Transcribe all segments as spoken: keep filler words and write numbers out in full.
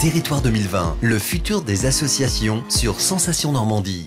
Territoire deux mille vingt, le futur des associations sur Sensation Normandie.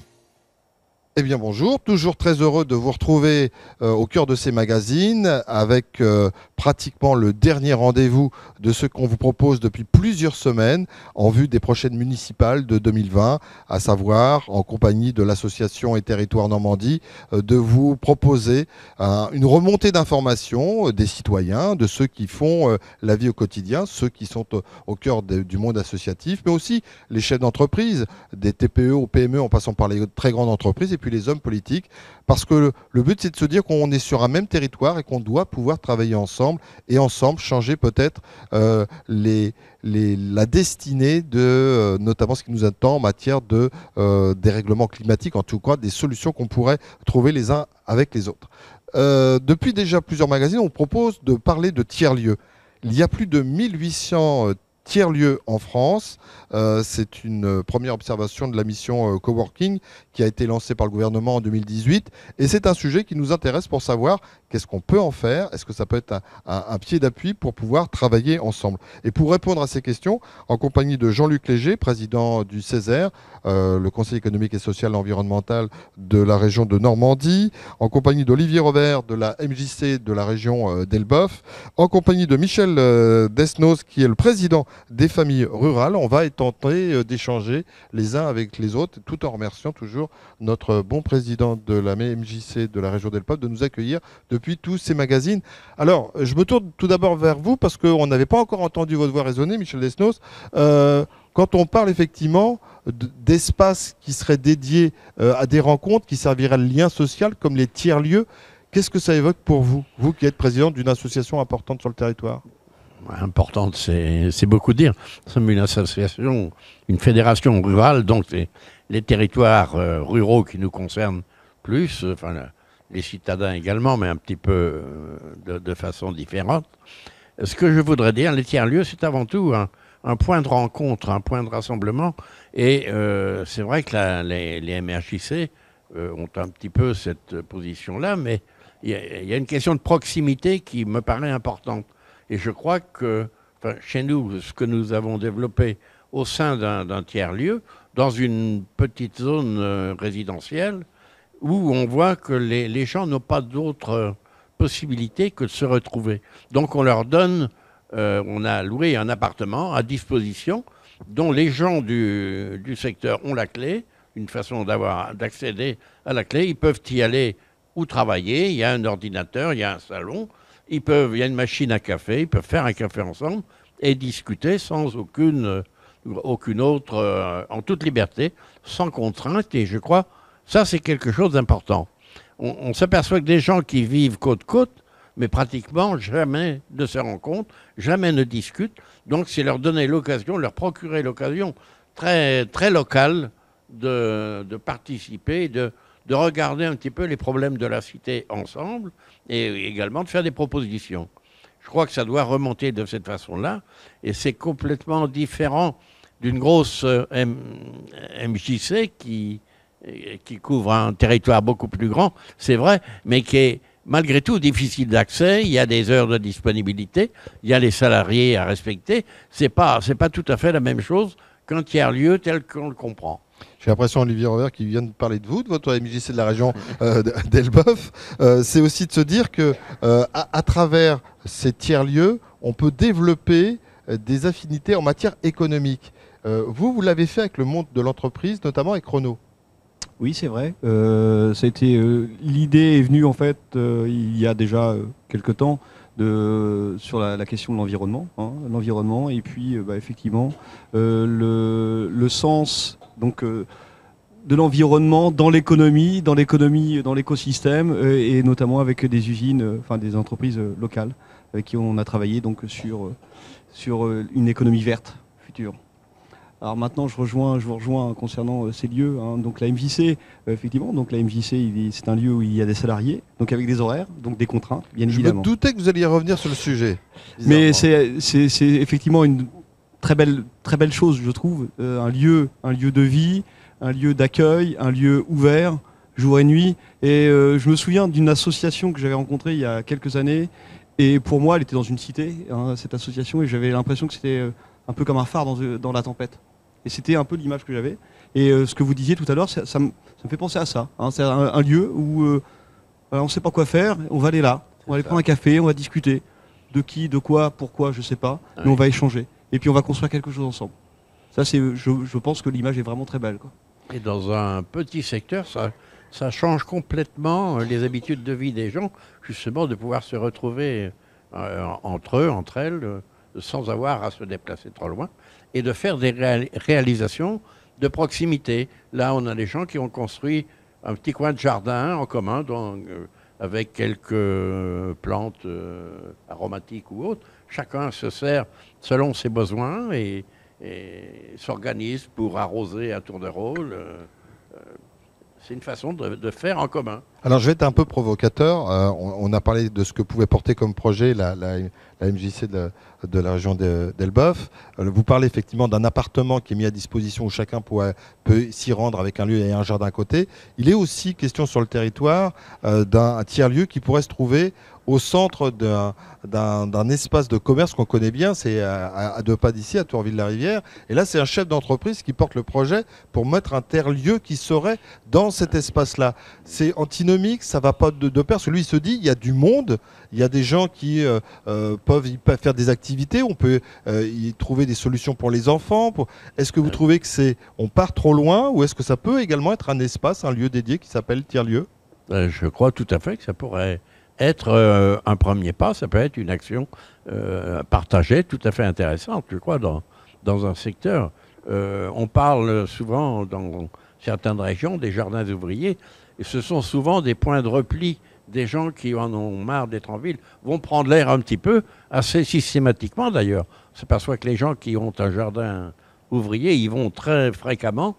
Eh bien bonjour, toujours très heureux de vous retrouver euh, au cœur de ces magazines avec euh, pratiquement le dernier rendez-vous de ce qu'on vous propose depuis plusieurs semaines en vue des prochaines municipales de deux mille vingt, à savoir en compagnie de l'association et Territoire Normandie euh, de vous proposer euh, une remontée d'informations euh, des citoyens, de ceux qui font euh, la vie au quotidien, ceux qui sont au, au cœur de, du monde associatif, mais aussi les chefs d'entreprise, des T P E aux P M E en passant par les très grandes entreprises et puis les hommes politiques, parce que le, le but c'est de se dire qu'on est sur un même territoire et qu'on doit pouvoir travailler ensemble et ensemble changer peut-être euh, les, les, la destinée de euh, notamment ce qui nous attend en matière de euh, dérèglement climatique, en tout cas des solutions qu'on pourrait trouver les uns avec les autres. Euh, depuis déjà plusieurs magazines, on propose de parler de tiers-lieux. Il y a plus de mille huit cents euh, tiers-lieux en France. Euh, c'est une première observation de la mission euh, Coworking qui a été lancée par le gouvernement en deux mille dix-huit. Et c'est un sujet qui nous intéresse pour savoir qu'est-ce qu'on peut en faire. Est-ce que ça peut être un, un, un pied d'appui pour pouvoir travailler ensemble? Et pour répondre à ces questions, en compagnie de Jean-Luc Léger, président du Césaire, euh, le Conseil économique et social et environnemental de la région de Normandie, en compagnie d'Olivier Robert de la M J C de la région euh, d'Elbeuf, en compagnie de Michel euh, Desnos qui est le président des familles rurales. On va tenter d'échanger les uns avec les autres, tout en remerciant toujours notre bon président de la M J C de la région d'Elbeuf de nous accueillir depuis tous ces magazines. Alors, je me tourne tout d'abord vers vous parce qu'on n'avait pas encore entendu votre voix résonner, Michel Desnos. Euh, quand on parle effectivement d'espaces qui seraient dédiés euh, à des rencontres qui serviraient le lien social comme les tiers-lieux, qu'est-ce que ça évoque pour vous, vous qui êtes président d'une association importante sur le territoire? Importante, c'est beaucoup dire. Nous sommes une association, une fédération rurale, donc c'est les territoires euh, ruraux qui nous concernent plus, euh, enfin les citadins également, mais un petit peu euh, de, de façon différente. Ce que je voudrais dire, les tiers-lieux, c'est avant tout un, un point de rencontre, un point de rassemblement. Et euh, c'est vrai que la, les, les M R J C euh, ont un petit peu cette position-là, mais il y, y a une question de proximité qui me paraît importante. Et je crois que enfin, chez nous, ce que nous avons développé au sein d'un tiers-lieu, dans une petite zone euh, résidentielle, où on voit que les, les gens n'ont pas d'autre euh, possibilité que de se retrouver. Donc on leur donne, euh, on a loué un appartement à disposition, dont les gens du, du secteur ont la clé, une façon d'avoir d'accéder à la clé. Ils peuvent y aller ou travailler, il y a un ordinateur, il y a un salon. Ils peuvent, il y a une machine à café, ils peuvent faire un café ensemble et discuter sans aucune, euh, aucune autre, euh, en toute liberté, sans contrainte. Et je crois, ça c'est quelque chose d'important. On, on s'aperçoit que des gens qui vivent côte-côte, mais pratiquement jamais ne se rencontrent, jamais ne discutent. Donc c'est leur donner l'occasion, leur procurer l'occasion très, très locale de, de participer, de de regarder un petit peu les problèmes de la cité ensemble et également de faire des propositions. Je crois que ça doit remonter de cette façon-là et c'est complètement différent d'une grosse M J C qui, qui couvre un territoire beaucoup plus grand, c'est vrai, mais qui est malgré tout difficile d'accès. Il y a des heures de disponibilité, il y a les salariés à respecter. C'est pas, c'est pas tout à fait la même chose qu'un tiers-lieu tel qu'on le comprend. J'ai l'impression, Olivier Robert, qui vient de parler de vous, de votre M J C de la région euh, d'Elbeuf. Euh, c'est aussi de se dire que euh, à, à travers ces tiers-lieux, on peut développer euh, des affinités en matière économique. Euh, vous, vous l'avez fait avec le monde de l'entreprise, notamment avec Renault. Oui, c'est vrai. Euh, euh, L'idée est venue, en fait, euh, il y a déjà euh, quelques temps, de, sur la, la question de l'environnement. Hein, l'environnement, et puis, euh, bah, effectivement, euh, le, le sens donc, euh, de l'environnement dans l'économie, dans l'économie, dans l'écosystème, euh, et notamment avec des usines, euh, enfin des entreprises euh, locales, avec qui on a travaillé donc, sur, euh, sur euh, une économie verte future. Alors maintenant, je, rejoins, je vous rejoins concernant euh, ces lieux. Hein. Donc la M J C, euh, effectivement, donc la M J C, c'est un lieu où il y a des salariés, donc avec des horaires, donc des contraintes, bien je évidemment. Je me doutais que vous alliez revenir sur le sujet. Mais c'est effectivement une très belle, très belle chose, je trouve. Euh, un lieu, un lieu de vie, un lieu d'accueil, un lieu ouvert, jour et nuit. Et euh, je me souviens d'une association que j'avais rencontrée il y a quelques années. Et pour moi, elle était dans une cité, hein, cette association, et j'avais l'impression que c'était... Euh, un peu comme un phare dans, dans la tempête. Et c'était un peu l'image que j'avais. Et euh, ce que vous disiez tout à l'heure, ça, ça, me, ça me fait penser à ça. Hein. C'est un, un lieu où euh, on ne sait pas quoi faire, on va aller là, on va aller prendre un café, on va discuter. De qui, de quoi, pourquoi, je ne sais pas. Mais Oui. on va échanger. Et puis on va construire quelque chose ensemble. Ça, c'est, je, je pense que l'image est vraiment très belle, quoi. Et dans un petit secteur, ça, ça change complètement les habitudes de vie des gens, justement, de pouvoir se retrouver euh, entre eux, entre elles, euh, sans avoir à se déplacer trop loin, et de faire des réal- réalisations de proximité. Là, on a des gens qui ont construit un petit coin de jardin en commun, donc, euh, avec quelques plantes euh, aromatiques ou autres. Chacun se sert selon ses besoins et, et s'organise pour arroser à tour de rôle. Euh, euh, c'est une façon de, de faire en commun. Alors je vais être un peu provocateur. Euh, on, on a parlé de ce que pouvait porter comme projet la, la, la M J C de, de la région de- d'Elbeuf. Euh, vous parlez effectivement d'un appartement qui est mis à disposition où chacun pourrait, peut s'y rendre avec un lieu et un jardin à côté. Il est aussi question sur le territoire euh, d'un tiers-lieu qui pourrait se trouver au centre d'un d'un- d'un espace de commerce qu'on connaît bien, c'est à, à- à deux pas d'ici, à Tourville-la-Rivière. Et là, c'est un chef d'entreprise qui porte le projet pour mettre un tiers-lieu qui serait dans cet espace-là. C'est antinomique, ça va pas de, de pair. Parce que lui, il se dit, il y a du monde, il y a des gens qui euh, euh, peuvent, y peuvent faire des activités, on peut euh, y trouver des solutions pour les enfants. Pour... Est-ce que vous trouvez que c'est, on part trop loin, ou est-ce que ça peut également être un espace, un lieu dédié qui s'appelle tiers-lieu? Euh, je crois tout à fait que ça pourrait être euh, un premier pas, ça peut être une action euh, partagée tout à fait intéressante, je crois, dans, dans un secteur. Euh, on parle souvent dans certaines régions des jardins ouvriers, et ce sont souvent des points de repli des gens qui en ont marre d'être en ville, vont prendre l'air un petit peu, assez systématiquement d'ailleurs. On s'aperçoit que les gens qui ont un jardin ouvrier, ils vont très fréquemment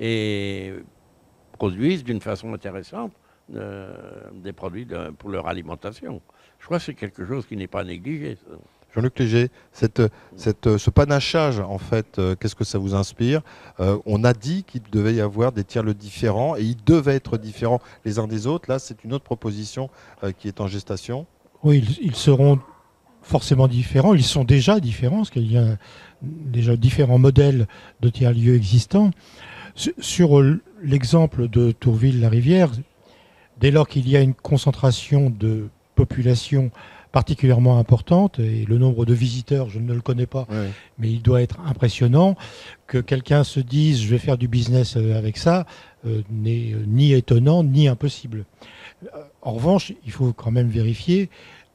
et produisent d'une façon intéressante Euh, des produits de, pour leur alimentation. Je crois que c'est quelque chose qui n'est pas négligé. Ça. Jean-Luc Léger, cette, cette, ce panachage, en fait, euh, qu'est-ce que ça vous inspire? euh, On a dit qu'il devait y avoir des tiers-lieux différents et ils devaient être différents les uns des autres. Là, c'est une autre proposition euh, qui est en gestation. Oui, ils, ils seront forcément différents. Ils sont déjà différents, parce qu'il y a déjà différents modèles de tiers-lieux existants. Sur, sur l'exemple de Tourville-la-Rivière, dès lors qu'il y a une concentration de population particulièrement importante, et le nombre de visiteurs, je ne le connais pas, Oui. mais il doit être impressionnant, que quelqu'un se dise « je vais faire du business avec ça euh, » n'est ni étonnant ni impossible. En revanche, il faut quand même vérifier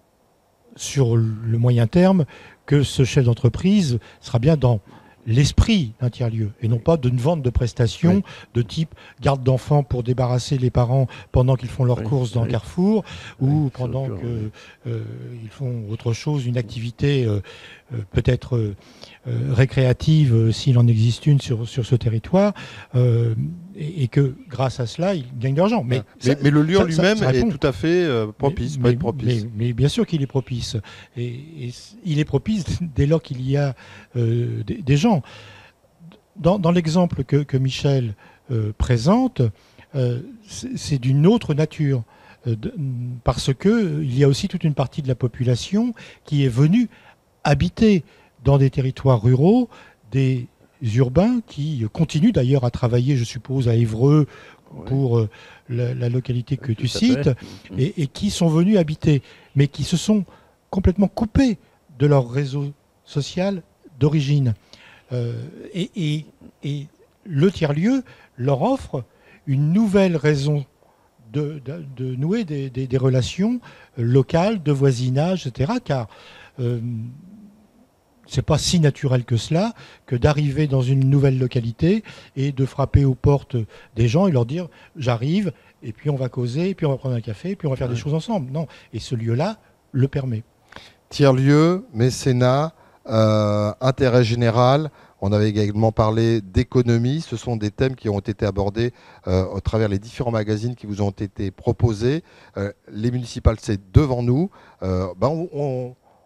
sur le moyen terme que ce chef d'entreprise sera bien dans l'esprit d'un tiers-lieu et non pas d'une vente de prestations oui. de type garde d'enfants pour débarrasser les parents pendant qu'ils font leurs oui. courses dans oui. Carrefour oui. ou pendant qu'ils euh, font autre chose, une activité euh, euh, peut-être euh, récréative euh, s'il en existe une sur, sur ce territoire euh, et, et que grâce à cela, ils gagnent de l'argent. Mais, mais, ça, mais le lieu en lui-même ça, ça est tout à fait euh, propice, mais, peut mais, être propice. Mais, mais bien sûr qu'il est propice. Et, et il est propice dès lors qu'il y a euh, des, des gens. Dans, dans l'exemple que, que Michel euh, présente, euh, c'est d'une autre nature. Euh, de, parce qu'il y a aussi toute une partie de la population qui est venue habiter dans des territoires ruraux, des urbains qui continuent d'ailleurs à travailler, je suppose, à Évreux, oui. pour euh, la, la localité que oui, tu cites, et, et qui sont venus habiter, mais qui se sont complètement coupés de leur réseau social d'origine. Euh, et, et, et le tiers-lieu leur offre une nouvelle raison de, de, de nouer des, des, des relations locales, de voisinage, et cetera. Car euh, c'est pas si naturel que cela que d'arriver dans une nouvelle localité et de frapper aux portes des gens et leur dire j'arrive, et puis on va causer, et puis on va prendre un café, et puis on va faire ouais. des choses ensemble. Non, et ce lieu-là le permet. Tiers-lieu, mécénat, euh, intérêt général. On avait également parlé d'économie. Ce sont des thèmes qui ont été abordés euh, au travers les différents magazines qui vous ont été proposés. Euh, les municipales, c'est devant nous. Euh, ben on, on,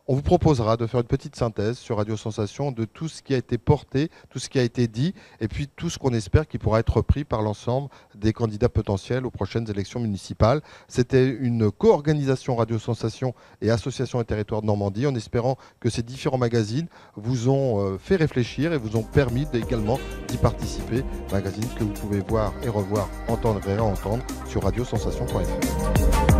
On vous proposera de faire une petite synthèse sur Radio Sensation de tout ce qui a été porté, tout ce qui a été dit, et puis tout ce qu'on espère qui pourra être repris par l'ensemble des candidats potentiels aux prochaines élections municipales. C'était une co-organisation Radio Sensation et Association et Territoires de Normandie, en espérant que ces différents magazines vous ont fait réfléchir et vous ont permis également d'y participer. Magazine que vous pouvez voir et revoir, entendre et réentendre sur radio sensation point f r.